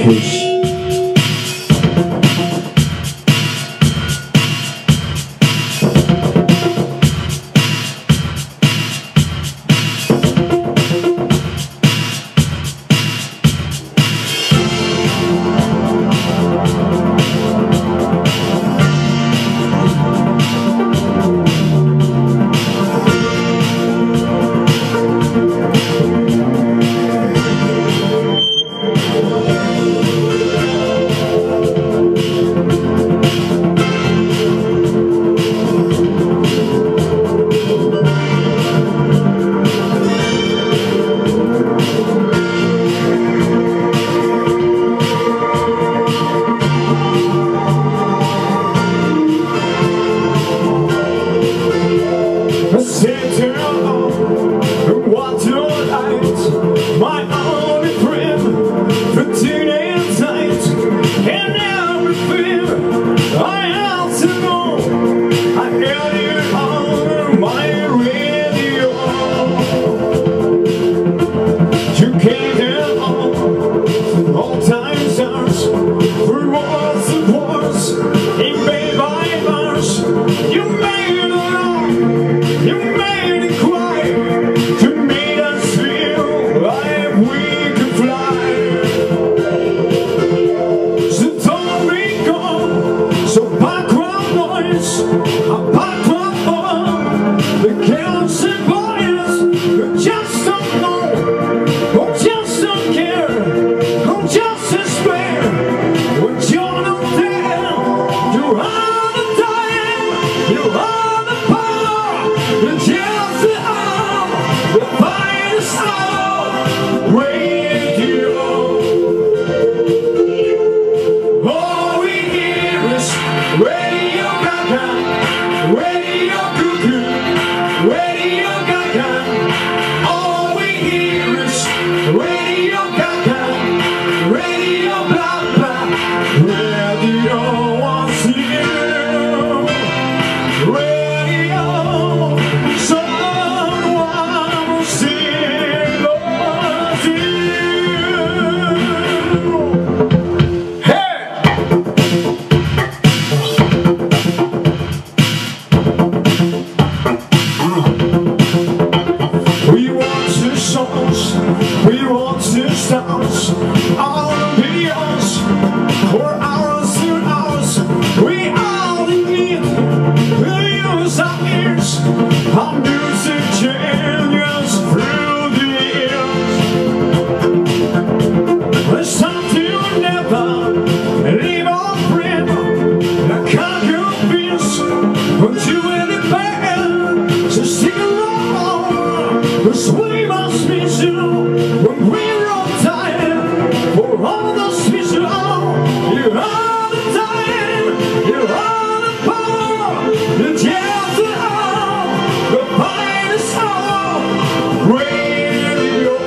Peace. My only friend for today and night, and everything I have to know, I hear you on my radio. You came down all time stars for wars and wars, in Bay by Mars. You made it all, you made it quiet. We want to stars, all the videos, for hours and hours. We all need to use our ears, our music changes through the years. It's time to never leave our friend. I can't convince you any better, so stick around, 'cause we must be soon. When we're all tired, for all those people, you are the time, you are the power, the depth of all, the finest all, radio.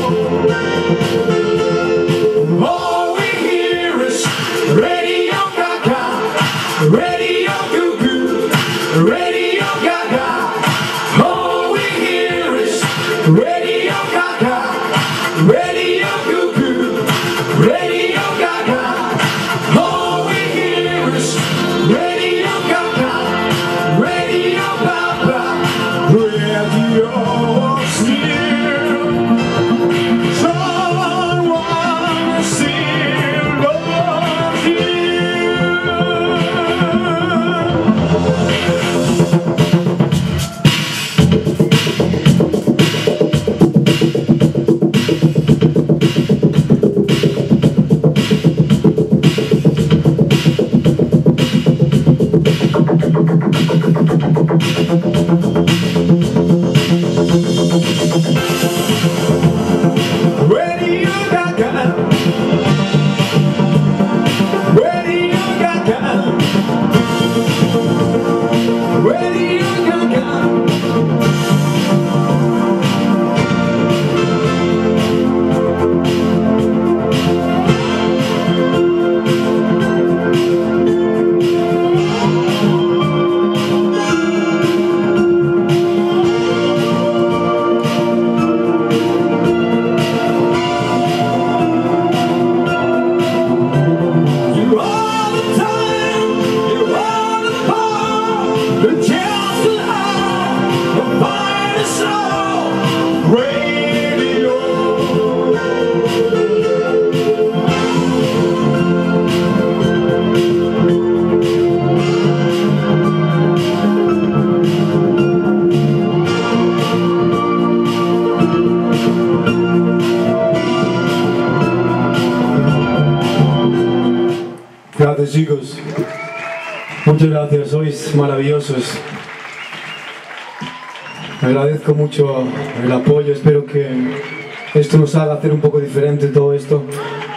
All we hear is Radio Gaga, Radio Goo Goo, Radio Gaga. All we hear is Radio Gaga, Radio Goo Goo, Radio Gaga. All we hear is Radio Gaga, Radio Baba, Radio still. Someone still loves you. Radio Gaga, Radio Gaga, Radio Gaga. chicos. Muchas gracias, sois maravillosos. Agradezco mucho el apoyo, espero que esto nos haga hacer un poco diferente todo esto.